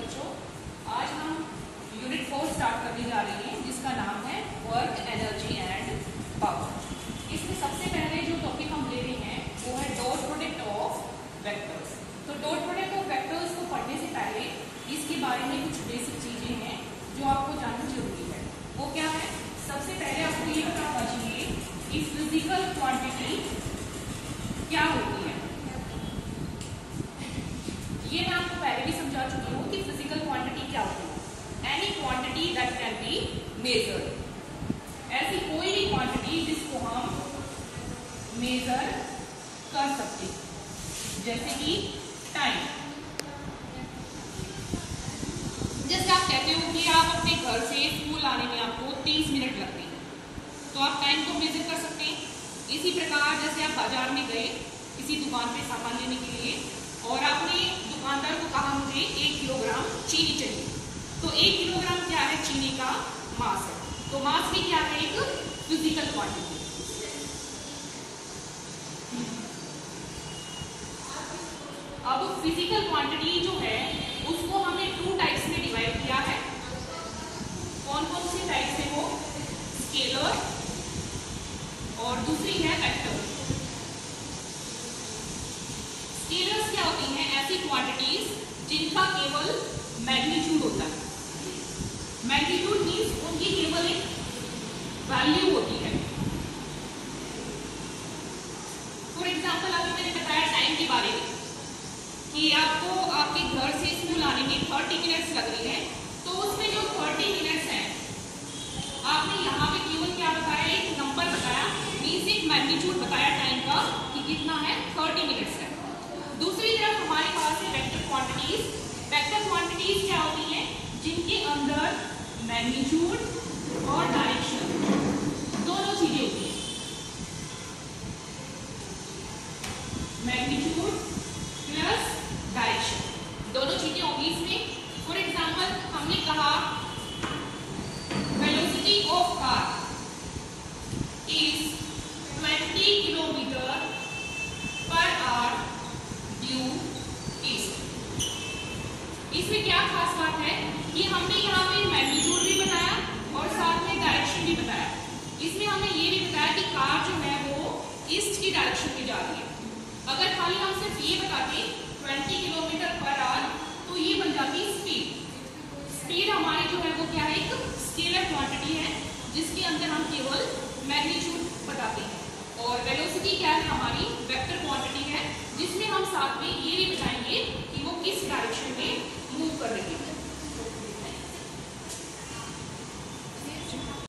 बच्चों, आज हम यूनिट 4 स्टार्ट करने जा रहे हैं जिसका नाम है वर्क, एनर्जी एंड पावर। इसमें सबसे पहले जो टॉपिक हम ले रहे हैं वो है डॉट प्रोडक्ट ऑफ वेक्टर्स। तो डॉट प्रोडक्ट ऑफ वेक्टर्स को पढ़ने से पहले इसके बारे में कुछ बेसिक चीजें हैं जो आपको जानना जरूरी है। वो क्या है? सबसे पहले आपको ये पता होना चाहिए कि फिजिकल क्वांटिटी क्या होती है। ये मैं आपको पहले भी समझा चुकी हूँ कि फिजिकल क्वांटिटी क्या होती है। Any quantity that can be measured, ऐसी कोई भी क्वांटिटी जिसको हम मेजर कर सकते, जैसे कि टाइम। जैसे आप कहते हो कि आप अपने घर से स्कूल आने में आपको 30 मिनट लगते हैं, तो आप टाइम को मेजर कर सकते हैं। इसी प्रकार जैसे आप बाजार में गए किसी दुकान पे सामान लेने के लिए और आपने दुकानदार को कहा मुझे 1 किलोग्राम चीनी चाहिए, तो 1 किलोग्राम क्या है? चीनी का मास है। तो मास भी क्या है? एक फिजिकल क्वांटिटी। अब फिजिकल क्वांटिटी जो है उसको हमने 2 टाइप्स में डिवाइड किया है। कौन कौन से टाइप्स है वो? स्केलर और दूसरी है वेक्टर। स्केलर्स क्या होती हैं? ऐसी क्वांटिटीज जिनका केवल मैग्नीट्यूड होता है। मैग्नीट्यूड मींस उनकी केवल एक वैल्यू होती है। फॉर एग्जांपल अभी मैंने बताया टाइम के बारे में कि आपको आपके घर से स्कूल आने में 30 मिनट्स लग रही है, तो उसमें जो 30 मिनट्स हैं आपने यहाँ पे केवल क्या बताया? एक नंबर बताया, मींस एक मैग्नीट्यूड बताया टाइम का कि कितना है? 30 मिनट्स है। दूसरी तरफ हमारे पास है वेक्टर क्वांटिटीज। वेक्टर क्वांटिटीज क्या होती हैं? जिनके अंदर मैग्नीट्यूड और डायरेक्शन दोनों चीजें होती हैं। मैग्नीट्यूड प्लस डायरेक्शन दोनों चीजें होंगी इसमें। फॉर एग्जांपल हमने कहा velocity of car is 20 kilometre per hour due east. इसमें क्या खास बात है कि हमने यहाँ पे मैग्नीट्यूड भी बताया और साथ में डायरेक्शन भी बताया। इसमें हमने ये भी बताया कि कार जो है वो ईस्ट की डायरेक्शन में जा रही है। अगर खाली हम सिर्फ ये बताते 20 किलोमीटर पर आवर, तो ये बन जाती स्पीड। स्पीड हमारी जो है वो क्या है? एक स्केलर क्वांटिटी है जिसके अंदर हम केवल मैग्नीट्यूड बताते हैं। और वेलोसिटी क्या है? हमारी वेक्टर क्वांटिटी है जिसमें हम साथ में ये भी बताएंगे कि वो किस डायरेक्शन में